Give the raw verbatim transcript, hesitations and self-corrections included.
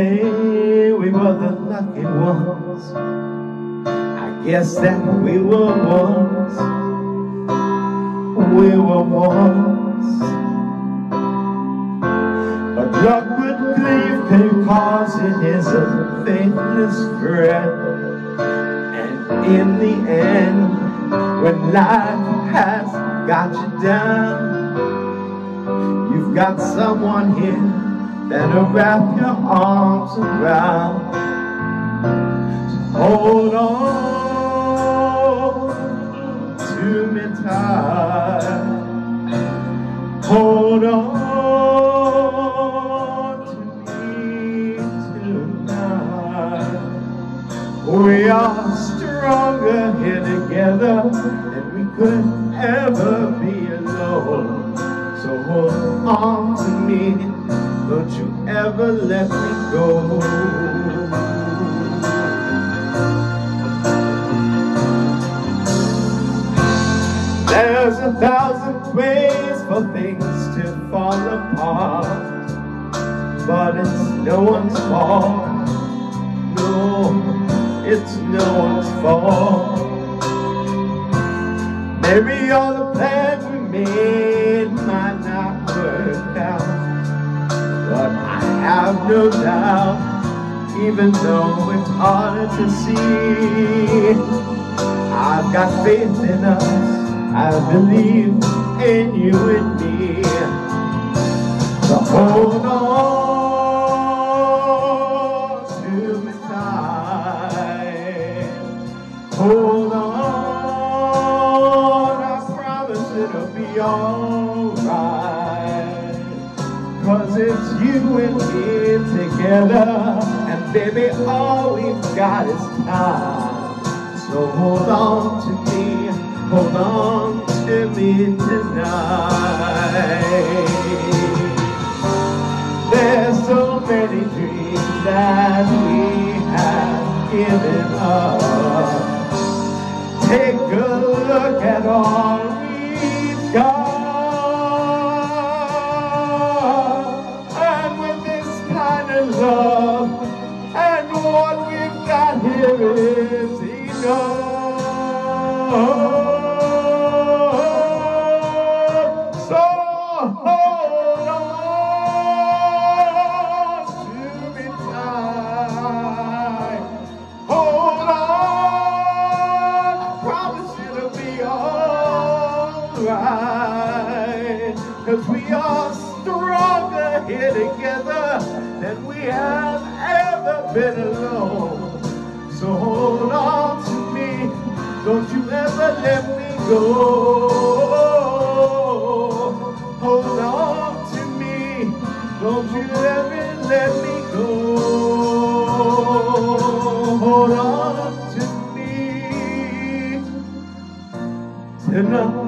say we were the lucky ones. I guess that we were once, we were once. But luck would leave because it is a faithless friend. And in the end, when life has got you down, you've got someone here that'll wrap your arms around. So hold on to me tight. Hold on to me tonight. We are stronger here together than we could ever be alone. So hold on to me, don't you ever let me go. There's a thousand ways for things to fall apart, but it's no one's fault. No, it's no one's fault. Maybe all the plans we made might not work out, but I have no doubt, even though it's harder to see, I've got faith in us, I believe in you and me. So hold on to me tight. Hold on, I promise it'll be alright. Cause it's you and me together, and baby, all we've got is time. So hold on to me, hold on to me tonight. There's so many dreams that we have given up. Take a look at all we've got. And with this kind of love, and what we've got here is enough. So hold on to me tight. Hold on, I promise it'll be alright. Cause we are stronger here together than we have ever been alone. So hold on to me, don't you ever let me go. Hold on to me, don't you ever let me go. Hold on to me tonight.